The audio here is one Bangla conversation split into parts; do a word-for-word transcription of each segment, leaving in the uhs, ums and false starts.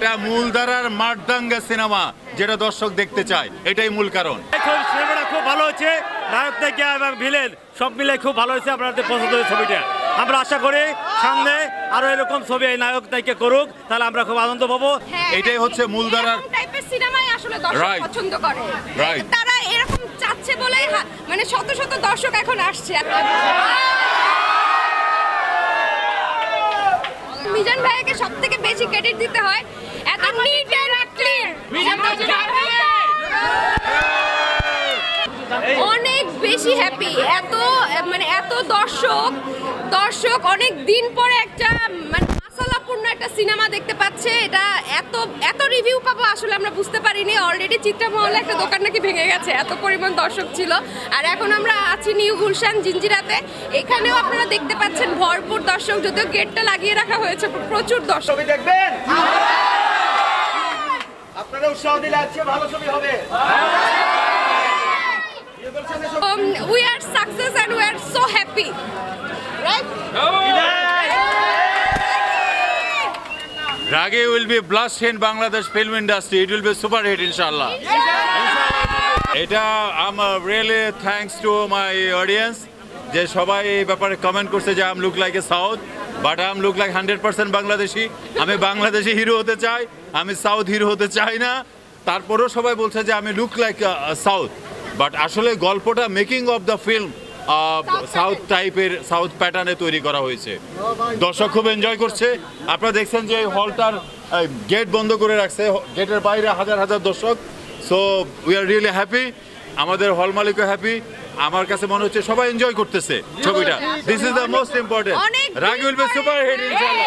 একটা মূলধারার মারদাঙ্গা সিনেমা যেটা দর্শক দেখতে চায়, এটাই মূল কারণ। সিনেমাটা খুব ভালো হয়েছে, নায়ক নায়িকা এবং ভিলেন সব মিলে খুব ভালো হয়েছে। আপনাদের পছন্দ হয়েছে ছবিটা, আমরা আশা করি সামনে আরো এরকম ছবি এই নায়ক নায়িকা করুক, তাহলে আমরা খুব আনন্দ পাবো। এটাই হচ্ছে মূলধারার টাইপের সিনেমাই আসলে দর্শক পছন্দ করে, তারা এরকম চাচ্ছে বলেই মানে শত শত দর্শক এখন আসছে। মিজান ভাইকে সব থেকে বেশি ক্রেডিট দিতে হয়, এত নিট এন্ড ক্লিন, অনেক বেশি হ্যাপি। এত মানে এত দর্শক দর্শক অনেক দিন পরে একটা মানে মাসালাপূর্ণ একটা সিনেমা দেখতে পাচ্ছে। এটা এত এত রিভিউ পাবো আসলে আমরা বুঝতে পারিনি। অলরেডি চিত্রমহলে একটা দোকান নাকি ভেঙে গেছে, এত পরিমাণ দর্শক ছিল। আর এখন আমরা আছি নিউ গুলশান জিঞ্জিরাতে, এখানেও আপনারা দেখতে পাচ্ছেন ভরপুর দর্শক, যদিও গেটটা লাগিয়ে রাখা হয়েছে, প্রচুর দর্শক দেখবেন। আপনারা উৎসাহ দিলে আজকে ভালো ছবি হবে। Um, we are success and we are so happy, right? Rage will be blast in Bangladesh film industry. It will be super hit, inshallah. Eta I'm uh, really thanks to my audience. যে সবাই এই ব্যাপারে কমেন্ট করছে যে I'm look like a south, but I'm look like hundred percent Bangladeshi. আমি বাংলাদেশি হিরো হতে চাই, আমি সাউথ হিরো হতে চাই না। তারপরেও সবাই বলছে যে আমি লুক লাইক সাউথ, বাট আসলে গল্পটা making of the film south টাইপের, সাউথ প্যাটার্নে তৈরি করা হয়েছে। দর্শক খুব এনজয় করছে। আপনারা দেখছেন যে এই হলটার গেট বন্ধ করে রাখছে, গেটের বাইরে হাজার হাজার দর্শক। So we are really happy, আমাদের হল মালিকও হ্যাপি। আমার কাছে মনে হচ্ছে সবাই এনজয় করতেছে ছবিটা। This is the most important. Ragi will be super hit ইনশাআল্লাহ।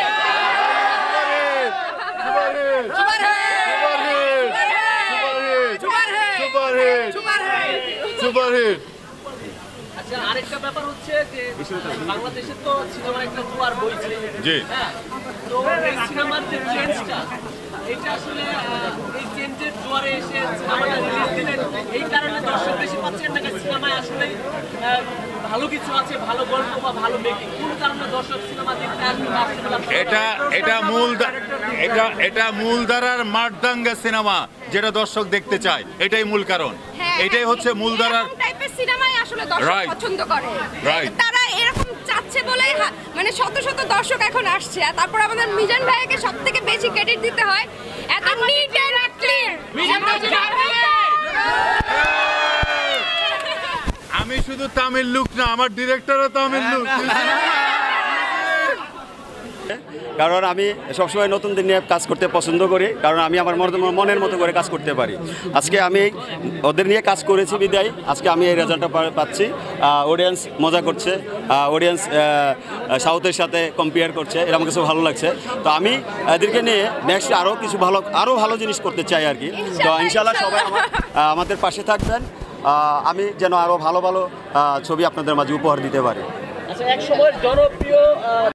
Super hit. আচ্ছা, আরেকটা ব্যাপার হচ্ছে যে বাংলাদেশে তো সিনেমার একটা জোয়ার বইছে। জি। তো এই সিনেমার যে চেঞ্জটা, এটা আসলে এই চেঞ্জের জোয়ারে এসে সিনেমাটা রিলিজ দিলেন, এই কারণে দর্শক বেশি পাচ্ছেন নাকি সিনেমায় আসলে ভালো কিছু আছে, ভালো গল্প বা ভালো মেকিং, কোন কারণে দর্শক সিনেমা দেখতে আসবে? এটা এটা মূল এটা এটা মূলধারার মারদাঙ্গা সিনেমা যেটা দর্শক দেখতে চায়, এটাই মূল কারণ। এটাই হচ্ছে মূলধারার টাইপের সিনেমাই আসলে দর্শক পছন্দ করে, তারা এরকম চাচ্ছে বলেই মানে শত শত দর্শক এখন আসছে। আর তারপর আমাদের মিজান ভাইকে সব থেকে বেশি ক্রেডিট দিতে হয়, এত নিট এন্ড ক্লিন। আমি শুধু তামিল লুক না, আমার ডিরেক্টরও তামিল লুক। কারণ আমি সবসময় নতুনদের নিয়ে কাজ করতে পছন্দ করি, কারণ আমি আমার মনের মতো করে কাজ করতে পারি। আজকে আমি ওদের নিয়ে কাজ করেছি বিদায় আজকে আমি এই রেজাল্টটা পাচ্ছি। অডিয়েন্স মজা করছে, অডিয়েন্স সাউথের সাথে কম্পেয়ার করছে, এটা আমার কাছে ভালো লাগছে। তো আমি এদেরকে নিয়ে নেক্সট আরও কিছু ভালো আরও ভালো জিনিস করতে চাই আর কি। তো ইনশাল্লাহ সবাই আমাদের পাশে থাকবেন, আমি যেন আরও ভালো ভালো ছবি আপনাদের মাঝে উপহার দিতে পারি। আচ্ছা, এক সময় জনপ্রিয়